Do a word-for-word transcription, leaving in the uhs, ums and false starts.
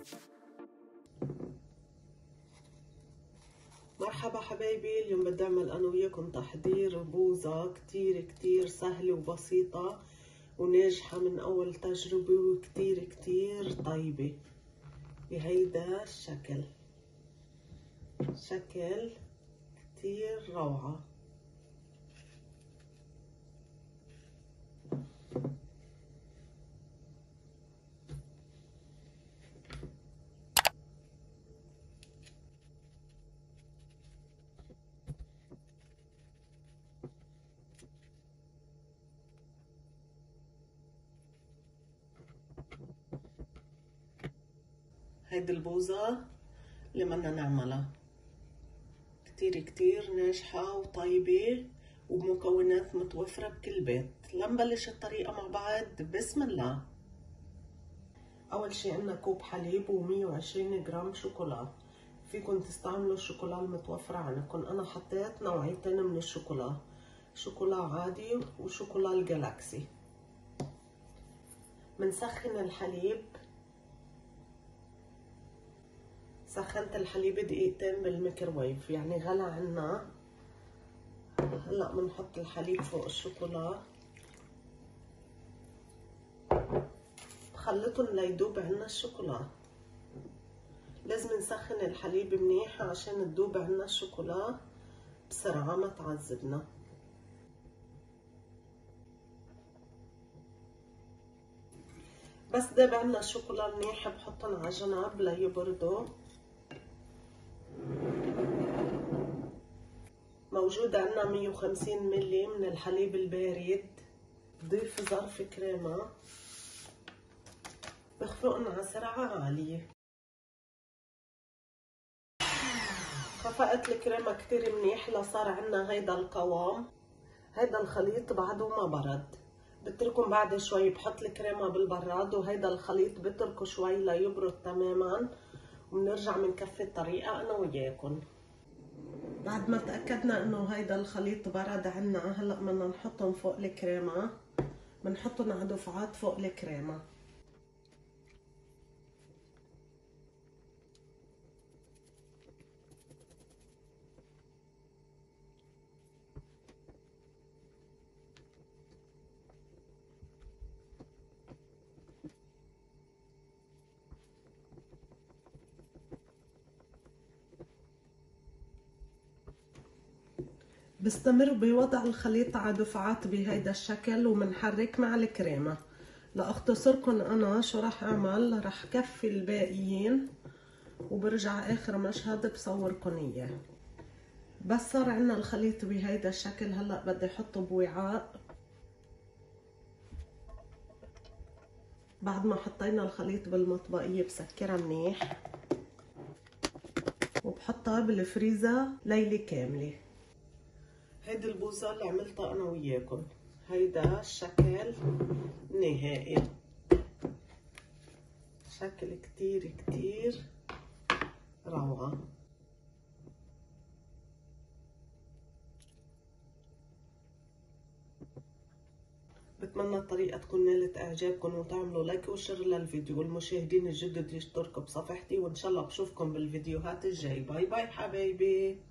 مرحبا حبايبي، اليوم بدي اعمل انا وياكم تحضير بوظة كتير كتير سهلة وبسيطة وناجحة من اول تجربة وكتير كتير طيبة بهيدا الشكل. شكل كتير روعة. هيدي البوظة اللي بدنا نعملها كتير كتير ناجحة وطيبة وبمكونات متوفرة بكل بيت. لنبلش الطريقة مع بعض. بسم الله. أول شي عنا كوب حليب ومية وعشرين جرام شوكولا. فيكن تستعملوا الشوكولا المتوفرة عندكم. أنا حطيت نوعيتين من الشوكولا، شوكولا عادي وشوكولا الجالاكسي. منسخن الحليب. سخنت الحليب دقيقتين بالميكروويف، يعني غلى عنا. هلا بنحط الحليب فوق الشوكولا، بخلطهم ليدوب عنا الشوكولا. لازم نسخن الحليب منيح عشان تدوب عنا الشوكولا بسرعة ما تعذبنا. بس داب عنا الشوكولا منيح بحطهم على جنب ليبردوا. موجود عنا مية وخمسين ملي من الحليب البارد. بضيف ظرف كريمة، بخفقن على سرعة عالية. خفقت الكريمة كتير منيح لصار عنا هيدا القوام. هيدا الخليط بعده ما برد، بتركن بعد شوي. بحط الكريمة بالبراد وهيدا الخليط بتركه شوي ليبرد تماما، وبنرجع بنكفي الطريقة انا وياكم. بعد ما تأكدنا انه هيدا الخليط برد عنا، هلا بدنا نحطهم فوق الكريمة. بنحطهم على دفعات فوق الكريمة. بستمر بوضع الخليط على دفعات بهيدا الشكل، ومنحرك مع الكريمة. لاختصركن انا شو راح اعمل، راح كفي الباقيين وبرجع اخر مشهد بصوركن اياه. بس صار عنا الخليط بهيدا الشكل، هلا بدي احطه بوعاء. بعد ما حطينا الخليط بالمطبقية بسكرها منيح وبحطها بالفريزر ليلة كاملة. هيدي البوظة اللي عملتها انا وياكم. هيدا الشكل النهائي، شكل كتير كتير روعة. بتمنى الطريقة تكون نالت اعجابكم، وتعملوا لايك وشير للفيديو. والمشاهدين الجدد يشتركوا بصفحتي، وان شاء الله بشوفكم بالفيديوهات الجاي. باي باي حبايبي.